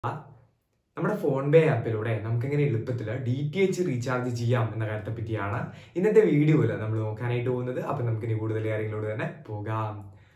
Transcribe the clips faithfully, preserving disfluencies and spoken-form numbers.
നമ്മുടെ ഫോൺ പേ ആപ്പിലൂടെ നമുക്ക് എങ്ങനെ എളുപ്പത്തിൽ ഡി ടി എച്ച് റീചാർജ് ചെയ്യാം എന്ന കാര്യത്തെ പറ്റിയാണ് ഇന്നത്തെ വീഡിയോയിൽ നമ്മൾ നോക്കാനായിട്ട് പോകുന്നത്. അപ്പം നമുക്കിനി കൂടുതൽ കാര്യങ്ങളോട് തന്നെ പോകാം.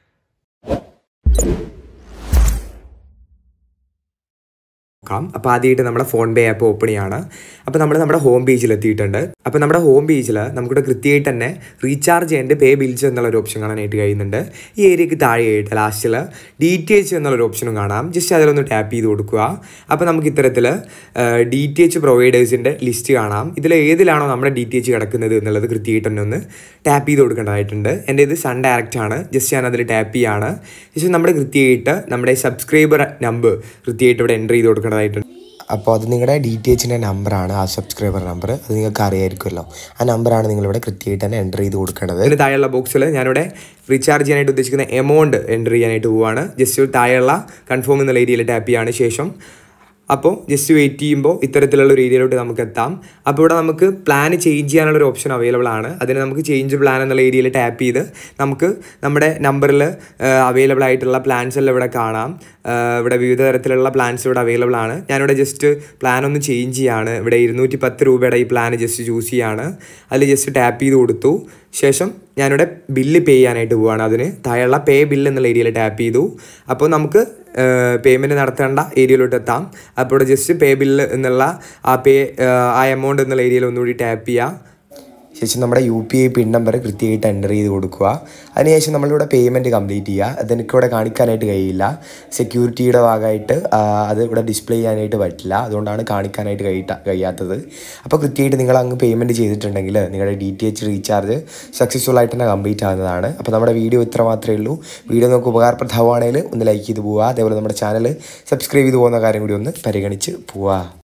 അപ്പോൾ ആദ്യമായിട്ട് നമ്മുടെ ഫോൺ പേ ആപ്പ് ഓപ്പൺ ചെയ്യാണ്. അപ്പോൾ നമ്മൾ നമ്മുടെ ഹോം പേജിൽ എത്തിയിട്ടുണ്ട്. അപ്പോൾ നമ്മുടെ ഹോം പേജിൽ നമുക്കിവിടെ കൃത്യമായിട്ട് തന്നെ റീചാർജ് ചെയ്യേണ്ട പേ ബിൽസ് എന്നുള്ളൊരു ഓപ്ഷൻ കാണാനായിട്ട് കഴിയുന്നുണ്ട്. ഈ ഏരിയക്ക് താഴെയായിട്ട് ലാസ്റ്റിൽ ഡി ടി എച്ച് എന്നുള്ളൊരു ഓപ്ഷനും കാണാം. ജസ്റ്റ് അതിലൊന്ന് ടാപ്പ് ചെയ്ത് കൊടുക്കുക. അപ്പോൾ നമുക്ക് ഇത്തരത്തിൽ ഡി ടി എച്ച് പ്രൊവൈഡേഴ്സിൻ്റെ ലിസ്റ്റ് കാണാം. ഇതിൽ ഏതിലാണോ നമ്മുടെ ഡി ടി എച്ച് കിടക്കുന്നത് എന്നുള്ളത് കൃത്യമായിട്ട് തന്നെ ഒന്ന് ടാപ്പ് ചെയ്ത് കൊടുക്കേണ്ടതായിട്ടുണ്ട്. എൻ്റെ ഇത് സൺ ഡയറക്റ്റ് ആണ്. ജസ്റ്റ് ഞാൻ അതിൽ ടാപ്പ് ചെയ്യാണ്. ജസ്റ്റ് നമ്മുടെ കൃത്യമായിട്ട് നമ്മുടെ സബ്സ്ക്രൈബർ നമ്പർ കൃത്യമായിട്ട് ഇവിടെ എൻ്റർ ചെയ്ത് കൊടുക്കണം. അപ്പോൾ അത് നിങ്ങളുടെ ഡി ടി എച്ചിൻ്റെ നമ്പറാണ്, ആ സബ്സ്ക്രൈബർ നമ്പർ. അത് നിങ്ങൾക്ക് അറിയാമായിരിക്കുമല്ലോ. ആ നമ്പറാണ് നിങ്ങളിവിടെ കൃത്യമായിട്ട് തന്നെ എൻ്റർ ചെയ്ത് കൊടുക്കേണ്ടത്. ഇതിന് താഴെയുള്ള ബോക്സിൽ ഞാനിവിടെ റീചാർജ് ചെയ്യാനായിട്ട് ഉദ്ദേശിക്കുന്ന എമൗണ്ട് എൻ്റർ ചെയ്യാനായിട്ട് പോവുകയാണ്. ജസ്റ്റ് താഴെയുള്ള കൺഫേം എന്നുള്ള ഏരിയയിൽ ടാപ്പ് ചെയ്യാണ് ശേഷം അപ്പോൾ ജസ്റ്റ് വെയിറ്റ് ചെയ്യുമ്പോൾ ഇത്തരത്തിലുള്ള ഒരു ഏരിയയിലോട്ട് നമുക്ക് എത്താം. അപ്പോൾ ഇവിടെ നമുക്ക് പ്ലാൻ ചേഞ്ച് ചെയ്യാനുള്ളൊരു ഓപ്ഷൻ അവൈലബിൾ ആണ്. അതിന് നമുക്ക് ചേഞ്ച് പ്ലാൻ എന്നുള്ള ഏരിയയിൽ ടാപ്പ് ചെയ്ത് നമുക്ക് നമ്മുടെ നമ്പറിൽ അവൈലബിൾ ആയിട്ടുള്ള പ്ലാൻസ് എല്ലാം ഇവിടെ കാണാം. ഇവിടെ വിവിധ തരത്തിലുള്ള പ്ലാൻസ് ഇവിടെ അവൈലബിൾ ആണ്. ഞാനിവിടെ ജസ്റ്റ് പ്ലാൻ ഒന്ന് ചേഞ്ച് ചെയ്യാണ്. ഇവിടെ ഇരുന്നൂറ്റി പത്ത് രൂപയുടെ ഈ പ്ലാൻ ജസ്റ്റ് ചൂസ് ചെയ്യാണ്. അതിൽ ജസ്റ്റ് ടാപ്പ് ചെയ്ത് കൊടുത്തു. ശേഷം ഞാനിവിടെ ബില്ല് പേ ചെയ്യാനായിട്ട് പോവുകയാണ്. അതിന് താഴെയുള്ള പേ ബില്ല് എന്നുള്ള ഏരിയയിൽ ടാപ്പ് ചെയ്തു. അപ്പോൾ നമുക്ക് പേയ്മെൻറ്റ് നടത്തേണ്ട ഏരിയയിലോട്ട് എത്താം. അപ്പോൾ ഇവിടെ ജസ്റ്റ് പേ ബില്ല് എന്നുള്ള ആ പേ ആ എമൗണ്ട് എന്നുള്ള ഏരിയയിൽ ഒന്നുകൂടി ടാപ്പ് ചെയ്യുക. ശേഷം നമ്മുടെ U P I PIN number കൃത്യമായിട്ട് എൻ്റർ ചെയ്ത് കൊടുക്കുക. അതിനുശേഷം നമ്മളിവിടെ പേയ്മെൻറ്റ് കംപ്ലീറ്റ് ചെയ്യുക. അതെനിക്കിവിടെ കാണിക്കാനായിട്ട് കഴിയില്ല. സെക്യൂരിറ്റിയുടെ ഭാഗമായിട്ട് അത് ഇവിടെ ഡിസ്പ്ലേ ചെയ്യാനായിട്ട് പറ്റില്ല. അതുകൊണ്ടാണ് കാണിക്കാനായിട്ട് കഴിയിട്ട കഴിയാത്തത്. അപ്പോൾ കൃത്യമായിട്ട് നിങ്ങൾ അങ്ങ് പേയ്മെൻറ്റ് ചെയ്തിട്ടുണ്ടെങ്കിൽ നിങ്ങളുടെ D T H recharge successful ആയിട്ട് തന്നെ കംപ്ലീറ്റ് ആകുന്നതാണ്. അപ്പോൾ നമ്മുടെ വീഡിയോ ഇത്ര മാത്രമേ ഉള്ളൂ. വീഡിയോ നമുക്ക് ഉപകാരപ്രദമാണെങ്കിൽ ഒന്ന് ലൈക്ക് ചെയ്ത് പോവുക. അതേപോലെ നമ്മുടെ ചാനൽ സബ്സ്ക്രൈബ് ചെയ്ത് പോകുന്ന കാര്യം കൂടി ഒന്ന് പരിഗണിച്ച് പോവുക.